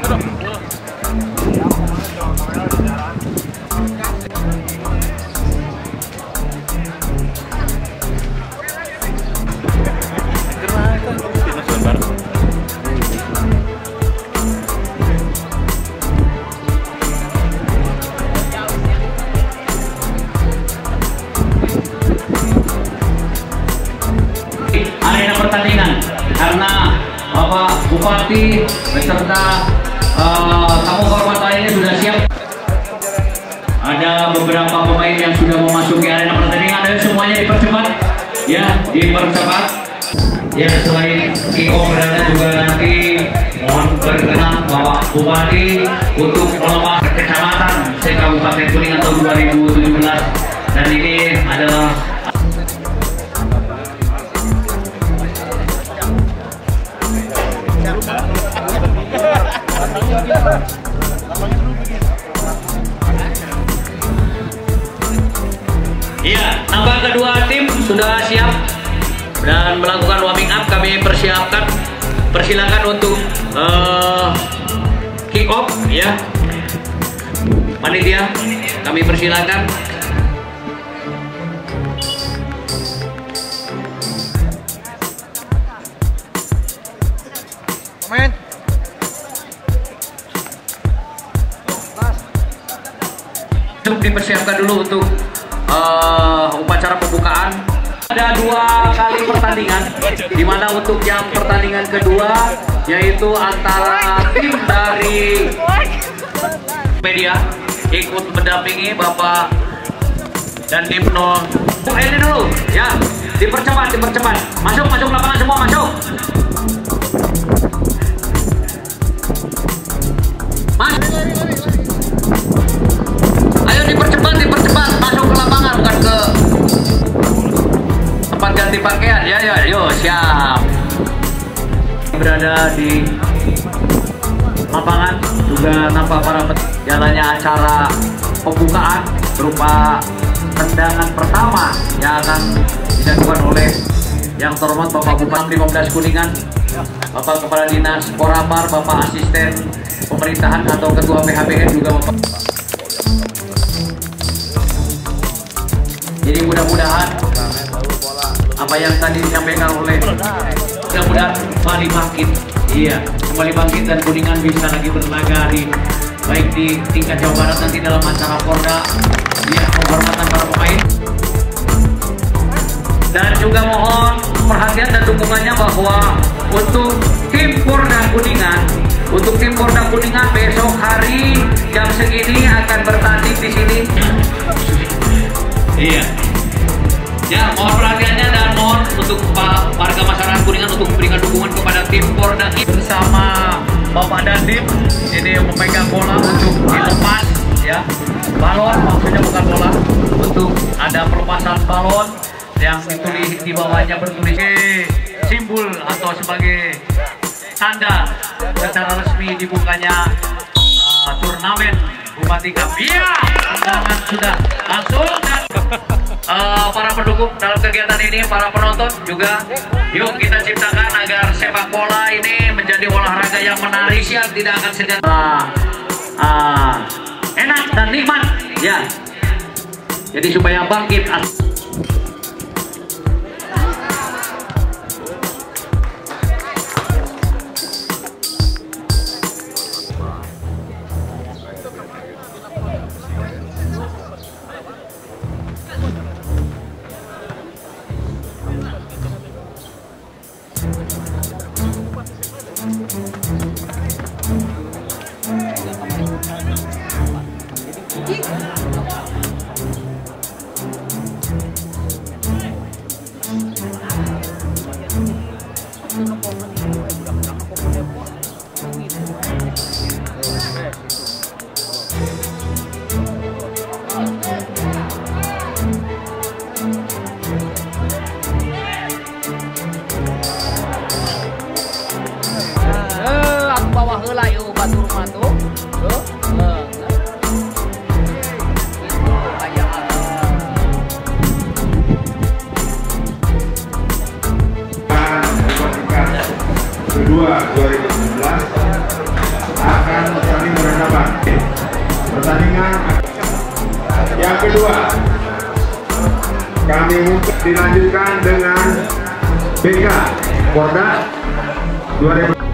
Arena pertandingan karena Bapak Bupati beserta tamu kehormatan lainnya sudah siap. Ada beberapa pemain yang sudah memasuki arena pertandingan. Ayo semuanya dipercepat, ya dipercepat. Ya selain kick-off berada juga nanti mohon berkenan Bapak Bupati untuk melemah kecamatan se-Kabupaten Kuningan tahun 2017 dan ini adalah iya, nampak kedua tim sudah siap dan melakukan warming up. Kami persilakan untuk kick off ya. Panitia, kami persilakan. Pemain. Dipersiapkan dulu untuk upacara pembukaan. Ada 2 kali pertandingan, di mana untuk yang pertandingan kedua yaitu antara tim dari media ikut mendampingi Bapak dan tim ini dulu ya, dipercepat masuk lapangan semua masuk. Ayo dipercepat masuk ke lapangan, bukan ke tempat ganti pakaian ya. Yuk siap. Berada di lapangan juga nampak para jalannya acara pembukaan berupa tendangan pertama yang akan dilakukan oleh yang terhormat Bapak Bupati 15 Kuningan, Bapak Kepala Dinas Korambar, Bapak Asisten Pemerintahan atau Ketua PHBN juga Bapak. Jadi mudah-mudahan apa yang tadi disampaikan oleh mudah-mudahan kembali bangkit, kembali bangkit dan Kuningan bisa lagi berlaga baik di tingkat Jawa Barat nanti dalam acara Porda, penghormatan para pemain. Dan juga mohon perhatian dan dukungannya bahwa untuk tim Porda Kuningan besok hari jam segini akan bertanding di sini. Ya, mohon perhatiannya dan mohon untuk warga masyarakat Kuningan untuk memberikan dukungan kepada tim Porda bersama Bapak Dandim. Ini memegang bola untuk dilepas ya. Balon maksudnya bukan bola. Untuk ada pelepasan balon yang ditulis di bawahnya bertulis simbol atau sebagai tanda secara resmi dibukanya turnamen Bupati Cup. Undangan sudah langsung dan para pendukung dalam kegiatan ini, para penonton juga, yuk kita ciptakan agar sepak bola ini menjadi olahraga yang menarik, tidak akan segan enak dan nikmat ya. Jadi supaya bangkit. Kedua 2019 akan Yang kedua, kami dilanjutkan dengan BK Porda 2000.